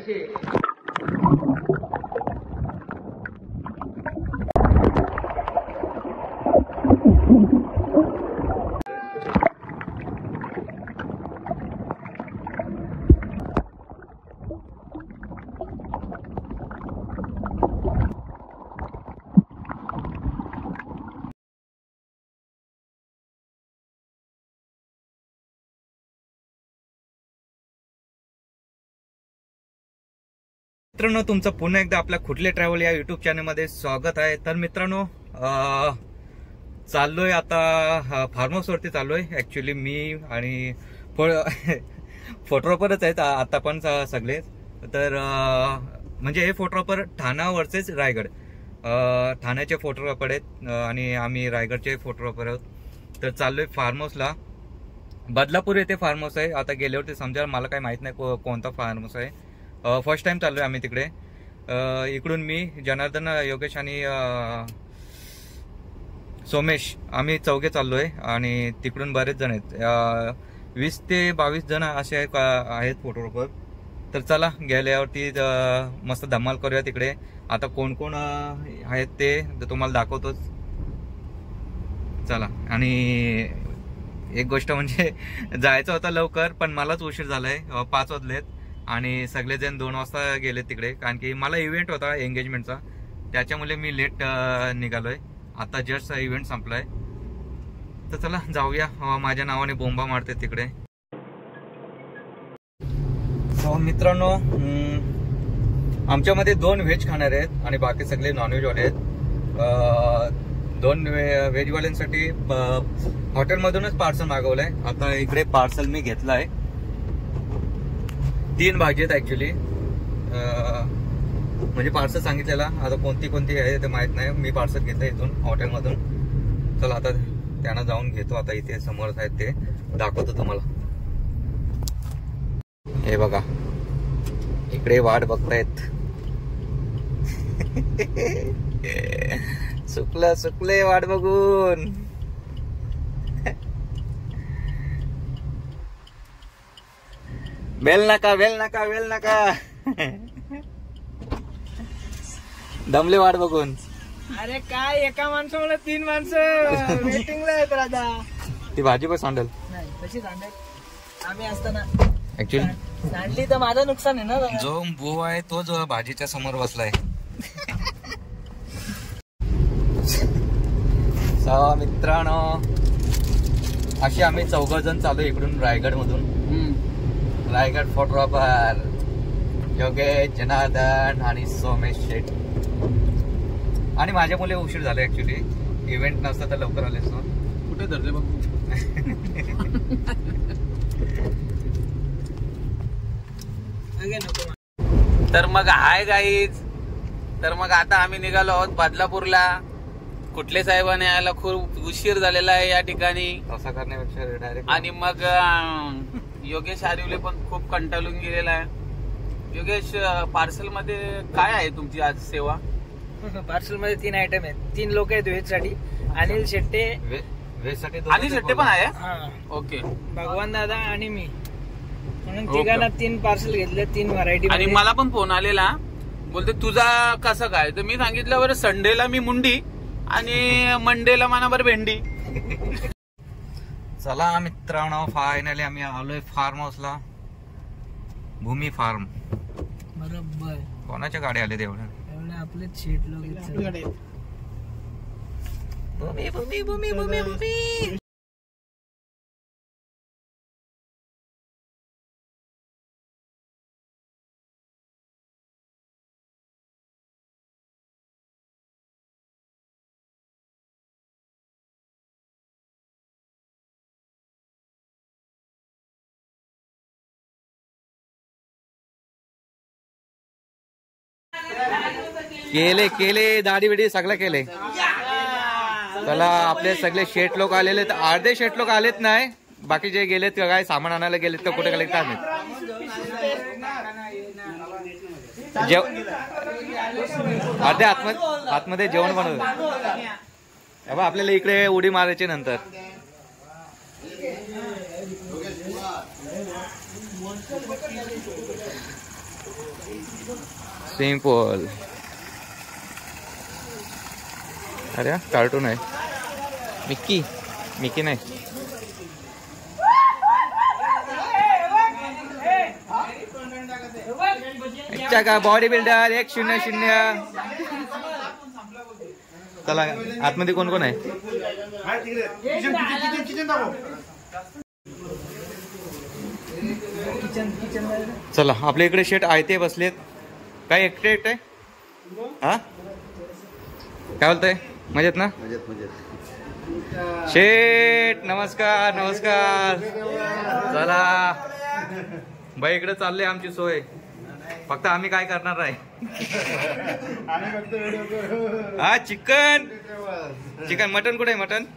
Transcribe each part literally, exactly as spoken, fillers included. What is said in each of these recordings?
मित्रांनो, तुमचं पुन्हा एकदा आपल्या खुटले ट्रॅव्हल या युट्यूब चॅनल मध्ये स्वागत आहे। तर मित्रांनो, चाललोय आता फार्म हाऊस वरती चाललोय। ऍक्च्युली मी आणि फोटोग्राफरच आहेत आता पण सगळे। तर म्हणजे हे फोटोग्राफर ठाण्यावरचेच रायगड, ठाण्याचे फोटोग्राफर आहेत आणि आम्ही रायगडचे फोटोग्राफर आहोत। तर चाललोय फार्म हाऊसला। बदलापूर येथे फार्म हाऊस आहे। आता गेल्यावरती समजा, मला काही माहित नाही को, कोणता फार्म हाऊस आहे। फर्स्ट टाइम चाललोय आम्ही तिकडे। इकडून मी, जनार्दन, योगेश आणि सोमेश, आम्ही चौघे चाललोय आणि तिकडून बरेच जण आहेत। वीस ते बावीस जण असे आहेत फोटोग्राफर। तर चला, गेल्यावरती मस्त धमाल करूया तिकडे। आता कोण कोण आहेत ते तुम्हाला दाखवतोच, चला। आणि एक गोष्ट म्हणजे जायचं होतं लवकर, पण मलाच उशीर झालाय। पाच वाजलेत आणि सगळेजण दोन वाजता गेले तिकडे, कारण की मला इव्हेंट होता एंगेजमेंटचा, त्याच्यामुळे मी लेट निघालोय। आता जस्ट इव्हेंट संपलाय। तर चला जाऊया, माझ्या नावाने बोंबा मारते तिकडे। सो मित्रांनो, आमच्यामध्ये दोन व्हेज खाणारे आहेत आणि बाकी सगळे नॉनव्हेज वाले आहेत। दोन व्हेजवाल्यांसाठी हॉटेलमधूनच पार्सल मागवलंय। आता इकडे पार्सल मी घेतलाय। तीन भाजी आहेत ऍक्च्युली, म्हणजे पार्सल सांगितलेला, आता कोणती कोणती आहे ते माहित नाही। मी पार्सल घेतलं इथून हॉटेलमधून। चला आता त्यांना जाऊन घेतो। आता इथे समोर आहेत ते दाखवतो तुम्हाला। हे बघा, इकडे वाट बघतायत। सुकलं सुकले वाट बघून। बेल नका, बेल नका, बेल नका। दमले वाट बघून। अरे काय, एका माणसामुळे तीन माणसं वेटिंगला आहेत राजा। ती भाजी पण सांडेल नाही, कशी सांडेल? आम्ही असताना ऍक्च्युली सांडली तर माझं नुकसान आहे ना। जो भू आहे तो जो भाजीच्या समोर बसलाय। सा मित्रांनो, अशी आम्ही चौघ जण चालू इकडून रायगड मधून। रायगड फोटोग्राफर योगेश, जनार्दन आणि सोमेश शेठ। आणि माझ्या मुले उशीर झाला ऍक्च्युली, इव्हेंट नसता तर लवकर आले असतो। कुठे धरले बघ। तर मग हाय गाईज, तर मग आता आम्ही निघालो आहोत बदलापूरला। कुठले साहेबांनी यायला खूप उशीर झालेला आहे या ठिकाणी, तसा करण्यापेक्षा डायरेक्ट। आणि मग योगेश आरिवले पण खूप कंटाळून गेलेला आहे। योगेश, पार्सल मध्ये काय आहे तुमची आज सेवा? पार्सल मध्ये तीन आयटम आहेत, तीन लोक आहेत व्हेज साठी। अनिल शेट्टे, व्हेज साठी अनिल शेट्टे पण आहे। ओके, भगवान दादा आणि मी, म्हणून तिघांना तीन पार्सल घेतले, तीन व्हरायटी। आणि मला पण फोन आलेला, बोलते तुझा कसं काय? तर मी सांगितलं बरं, संडेला मी मुंडी आणि मंडेला मनाभर भेंडी। चला मित्रांनो, फायनली आम्ही आलोय फार्म हाऊसला, भूमी फार्म। बरोबर, कोणाच्या गाडी आले तेवढ्या? एवढे आपलेच शेट लोक आहेत। भूमी भूमी भूमी भूमी भूमी। केले केले दाढी बिडी सगळं केले। चला, आपले सगळे शेट लोक आलेले, अर्धे शेट लोक आलेत नाही, बाकी जे गेलेत काय सामान आणायला गेलेत का कुठे गेले काय माहित। जेव अर्धे आतमध्ये आतमध्ये जेवण बनवलं। आपल्याला इकडे उडी मारायची नंतर। सिंपल. अरे कार्टून आहे. मिक्की मिक्की नाही. अच्छा का बॉडी बिल्डर एक शून्य शून्य. चला आतमध्ये कोण कोण आहे. चला आपल्या इकडे शेट आयते बसलेत. काय एकटे एकटे हा काय बोलतय. मजेत ना. शेट नमस्कार नमस्कार. चला बाई इकडे चालले आमची सोय. फक्त आम्ही काय करणार आहे. हा चिकन चिकन मटन कुठे आहे. मटन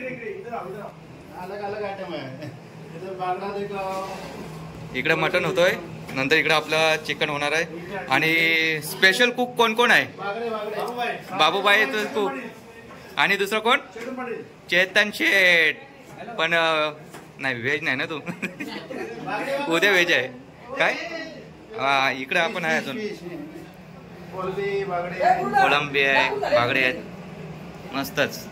इकडे मटन होतोय. नंतर इकडे आपलं चिकन होणार आहे. आणि स्पेशल कुक कोण कोण आहे. बाबूबाई कुक. आणि दुसरं कोण चेतन शेठ. पण नाही व्हेज नाही ना तू. उद्या व्हेज आहे काय. हा इकडे आपण आहे अजून. कोळंबी आहे बागडे आहेत मस्तच.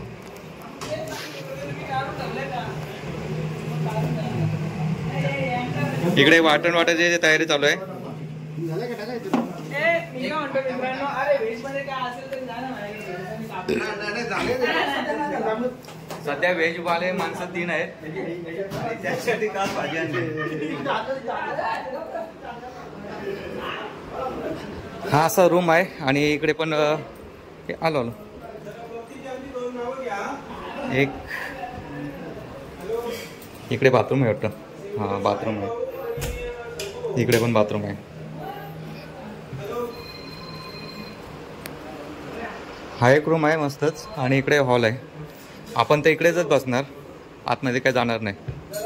इकडे वाटण वाटायची तयारी चालू आहे. सध्या व्हेज वाले माणसं तीन आहेत. त्यासाठी का भाजी आणली. हा असा रूम आहे. आणि इकडे पण आलो आलो एक इकडे बाथरूम आहे वाटतं. हा बाथरूम आहे. इकडे पण बाथरूम आहे. हा एक रूम आहे मस्तच. आणि इकडे हॉल आहे. आपण तर इकडेच बसणार. आतमध्ये काय जाणार नाही.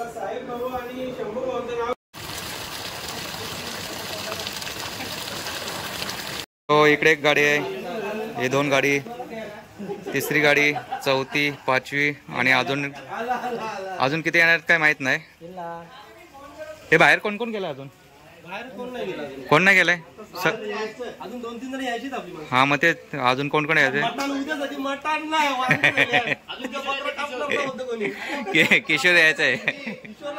हो इकडे एक गाडी आहे. हे दोन गाडी. तिसरी गाडी चौथी पाचवी. आणि अजून अजून किती येणार काय माहित नाही. हे बाहेर कोण कोण गेलं अजून. कोण नाही गेलंय. हा मग ते अजून कोण कोण यायचे. किशोर यायचं आहे.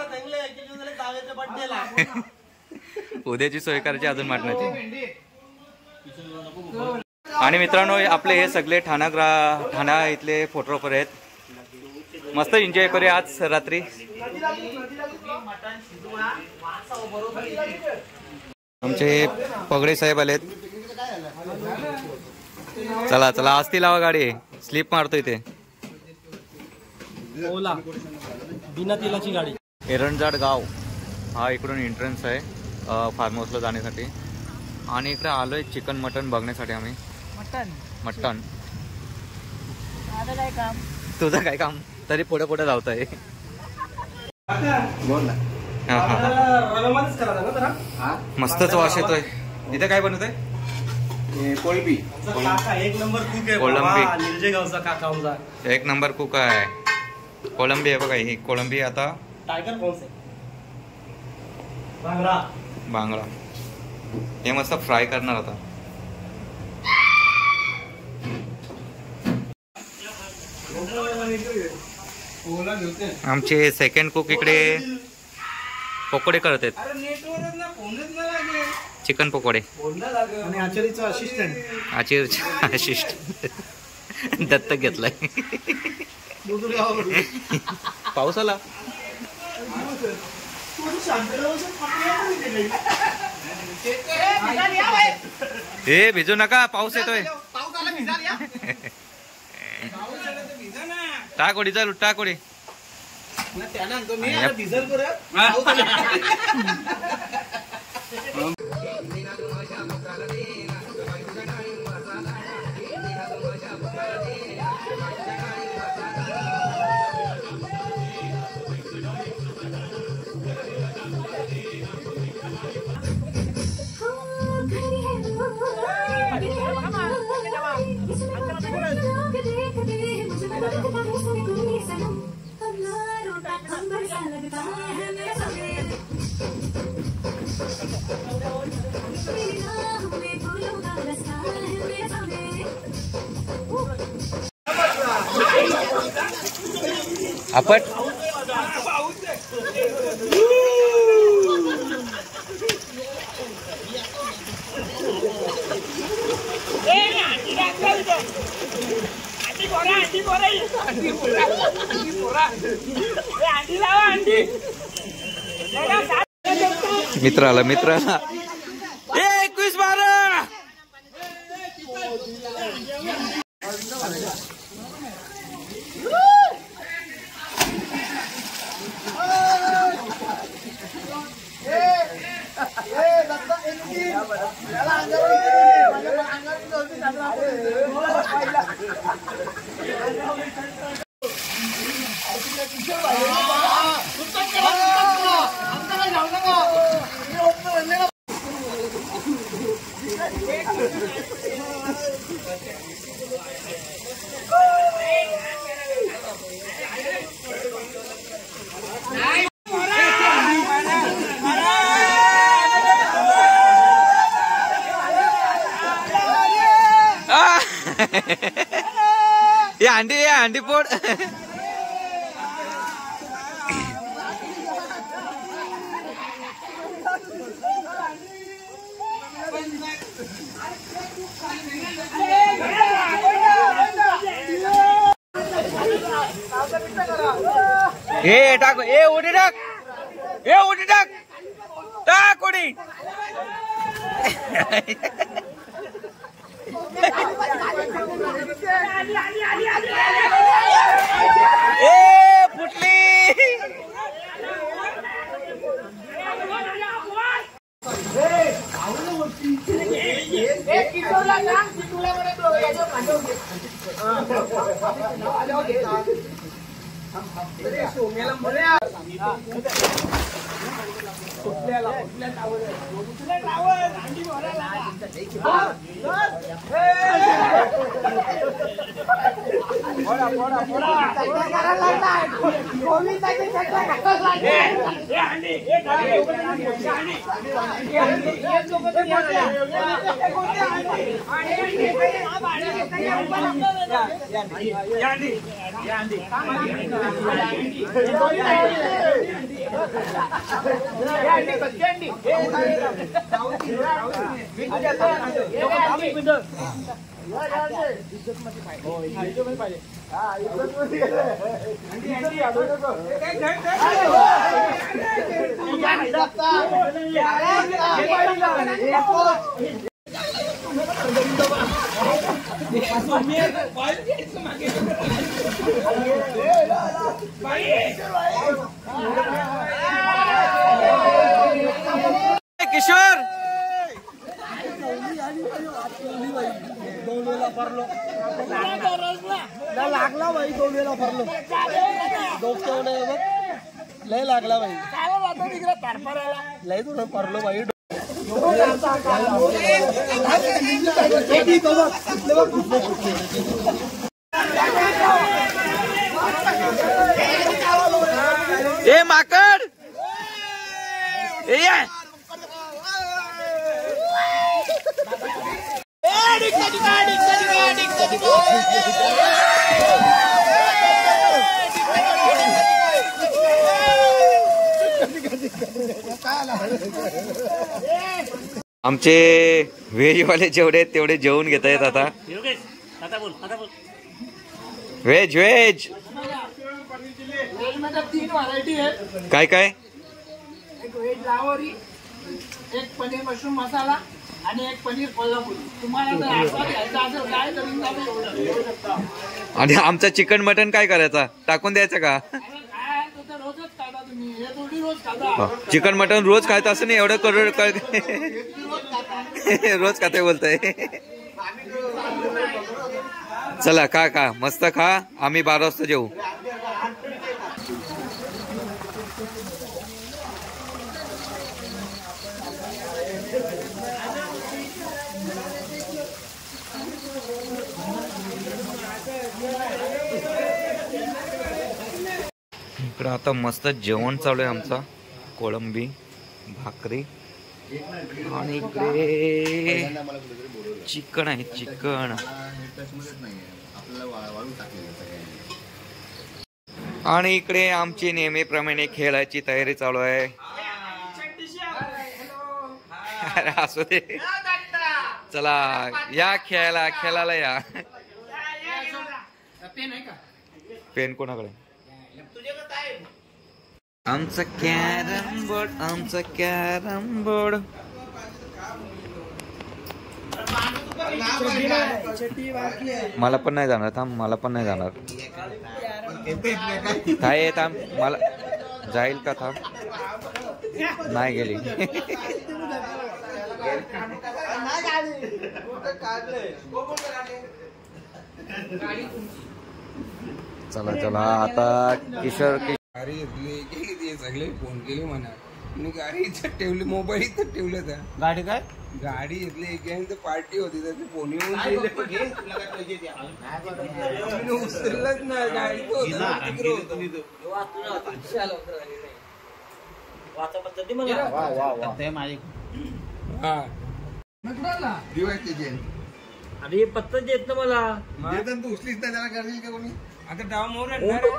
उद्याची सोय करायची अजून मटणाची. आणि मित्रांनो आपले हे सगळे ठाणा ग्रा ठाणा इथले फोटोग्राफर आहेत. मस्त एन्जॉय करूया आज रात्री. आमचे पगडे साहेब आलेत. चला चला आस्ती लावा गाडी. स्लिप मारतो इथे. ओला बिना तेलाची गाडी. एरंजाड गाव हा इकडून एंट्रन्स आहे फार्म हाऊसला जाण्यासाठी. आणि इकडे आलोय चिकन मटन बघण्यासाठी आम्ही. मटन मटन माझं काय काम. तुझं काय काम. तरी पुढे पुढे धावत आहे. मस्तच वास येतोय. इथे काय बनवत आहे. कोळंबी. एक नंबर कुक आहे. कोळंबी निर्जेगावचा काका आमचा एक नंबर कुक आहे. कोळंबी आहे बघा. ही कोळंबी आता टायगर कौन बांगडा बांगडा हे मस्त फ्राय करणार आता. आमचे सेकंड कुक इकडे पकोडे करत आहेत. चिकन पकोडे. आणि आचारीचा असिस्टंट आचार्य असिस्टंट दत्तक घेतलाय. पाऊस आला. हे भिजू नका पाऊस येतोय. टाक ओढी चालू टाक ओढी. लगता है मेरा आपट मित्र आला मित्र आला एकवीस बारा ये अंडी ये अंडी पोड ए टाक ए उडी टाक ए उडी टाक टाक उडी ए फुटली किशोर लागला भाई दोन वेळा भरलो लय लागला भाई लय तुला भरलो भाई ए माकड ए आमचे व्हेजवाले जेवढे आहेत तेवढे जेवून घेता येत आता व्हेज व्हेज तीन व्हरायटी आहे काय काय एक व्हेज लाहोरी एक पनीर मशरूम मसाला आणि एक पनीर कोल्हापुरी तुम्हाला जर आस्वाद घ्यायचा असेल काय करून घेऊ शकता आणि आमचा चिकन मटन काय करायचा टाकून द्यायचं का रोजच खाता तुम्ही हे थोडी रोज खाता चिकन मटन रोज खायचं असं नाही एवढं करोड रोज खाते बोलताय चला खा खा मस्त खा आम्ही बारा वाजता जेऊ इकडे आता मस्त जेवण चालू आहे आमचा कोळंबी भाकरी आणि इकडे चिकन आहे चिकन आणि इकडे आमची नेहमीप्रमाणे खेळाची तयारी चालू आहे. अरे असू दे, चला या खेळायला खेळायला या. पेन कोणाकडे? आमचं कॅरम बोर्ड, आमचं कॅरम बोर्ड. मला पण नाही जाणार, थांब मला पण नाही जाणार. काय थांब, मला जाईल का? थांब, नाही गेली. चला चला आता किशोर गाडी घेतली सगळे फोन केले म्हणा. गाडी इथं ठेवली, मोबाईल इथं ठेवलं. त्या गाडी काय गाडी घेतली, पार्टी होती तर फोन येऊन उचललंच ना. गाडी अरे पत्ता देत ना मला, तू उचलीच नाही, त्याला करशील का कोणी? आता डाव मोर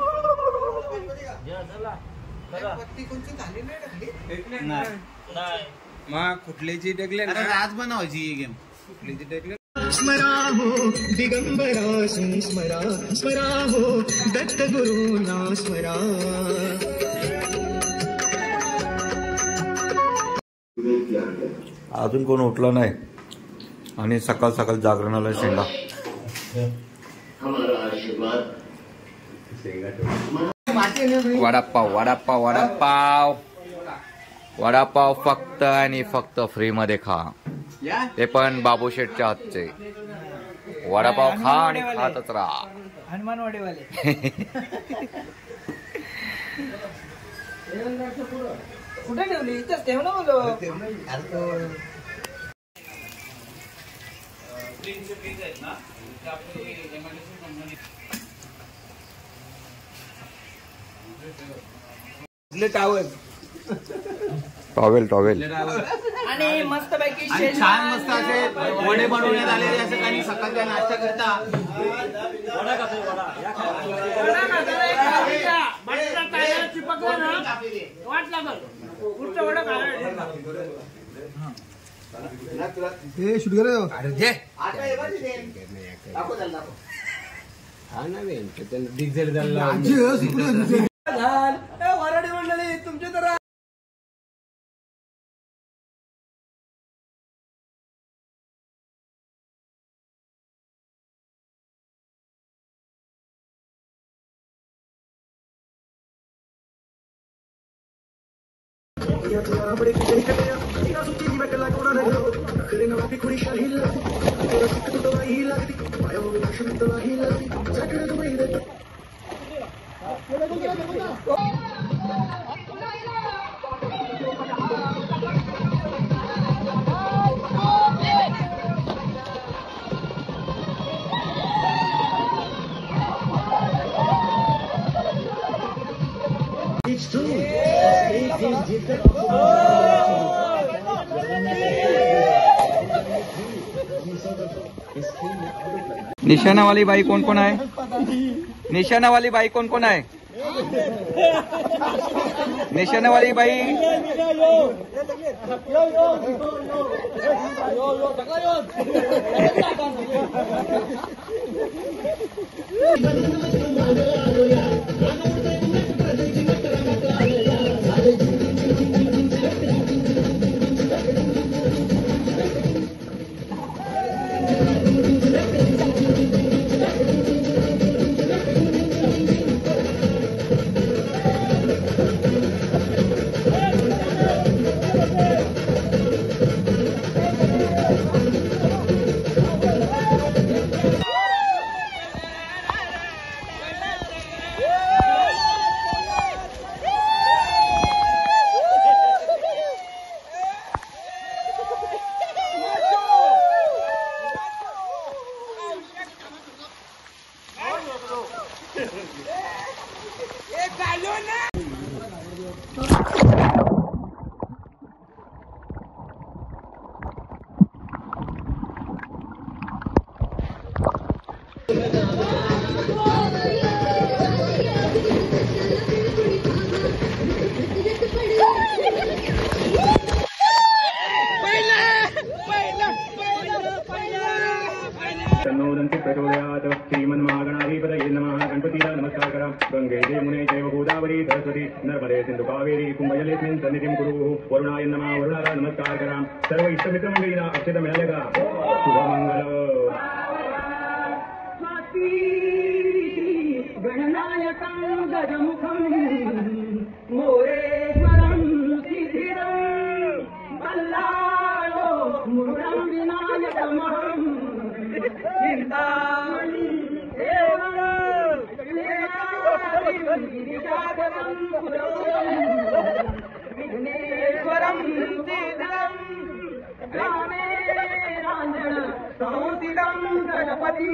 मग कुठल्याची टेकले आज बनवायची गेम. कुठल्याची टेकले स्मरा हो दिगंबरा स्मरा स्मरा हो दत्त गुरुना स्मरा. अजून कोण उठलं नाही आणि सकाळ सकाळ जागरणाला शेंगा. वडापाव वडापाव वडापाव वडापाव फक्त आणि फक्त फ्री मध्ये खा, ते पण बाबू शेठच्या हातचे. वडापाव खा आणि खातच राहा. हनुमानवाडीवाले कुठे ठेवली? इथंच ठेव ना मुलं. टॉवेल टॉवेल आणि मस्त पैकी छान मस्त असे वडे बनवण्यात आलेले असं काही सकाळचा नाश्ता करता. वराडी मंडळी तुमच्या तर निशाणावाली बाई कोण कोण आहे? निशाणावाली बाई कोण कोण आहे? निशाणावाली बाई सरस्वती नर्मदे सिंधु कावेरी कुंभजलेस्मिन् सन्निधिं कुरु वरुणाय नमः वरुणाला नमस्कार करा सर्व इष्टमित्र मंडळींना अक्षता मिळाल्या का शुभमंगल गणनायकं गजमुखं मोरेश्वरं सिद्धिरं बल्लाळो मुरुडं विनायकमहं चिन्तामणि विघ्नेश्वरं सिद्धं रामे रांजण संस्थितं गणपती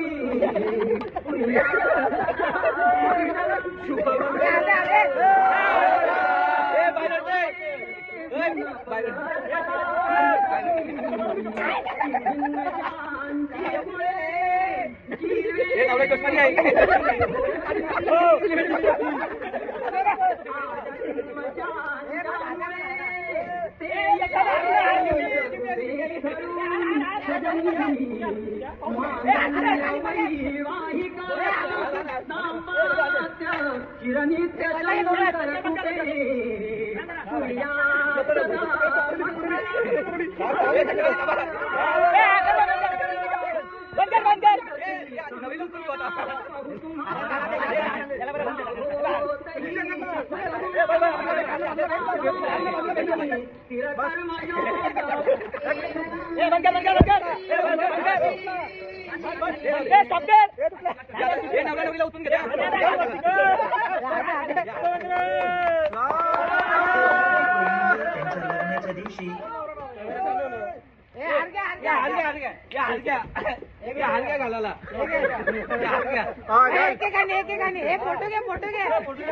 फोटो घे फोटो घे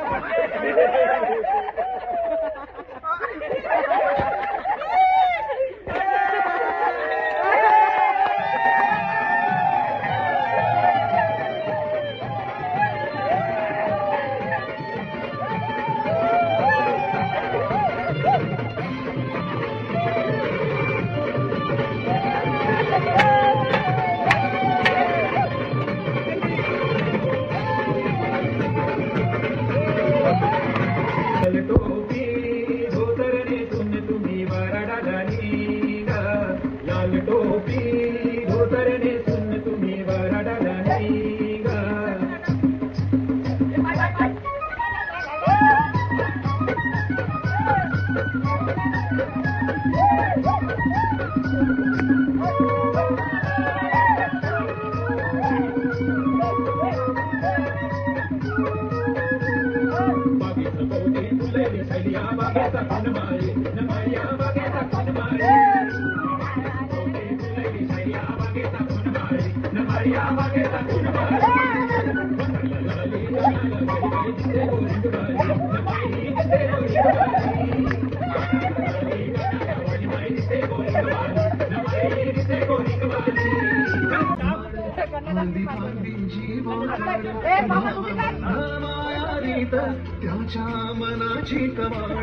त्याच्या मनाची कमाड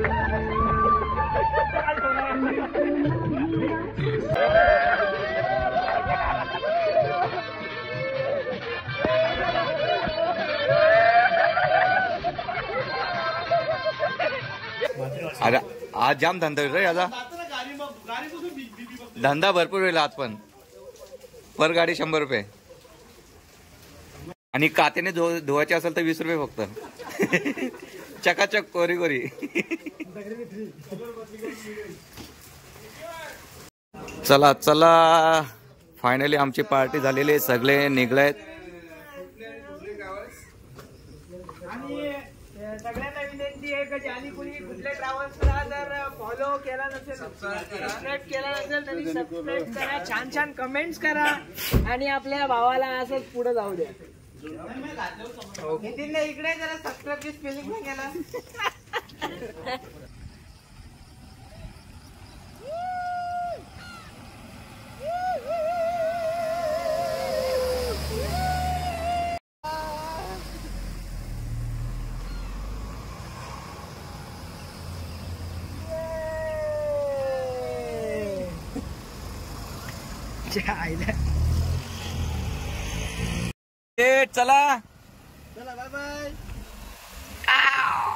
अरे आज जाम धंदा होईल रे याचा धंदा भरपूर होईल आज पण पर गाडी शंभर रुपये आणि कातेने धु धुवायचे असेल तर वीस रुपये फक्त चकाचक कोरी कोरी चला चला फायनली आमची पार्टी झालेली आहे सगळे निघलेत सगळ्यांना विनंती आहे की ज्यांनी कुणी कुठल्या ट्रॅव्हल्सला जर फॉलो केला नसेल सबस्क्राईब केला नसेल तरी सबस्क्राईब करा छान छान कमेंट्स करा आणि आपल्या भावाला असंच पुढे जाऊ द्या नितीन इकडे जरा सबस्क्राईब स्पेलिंग नाही केला चला चला बाय बाय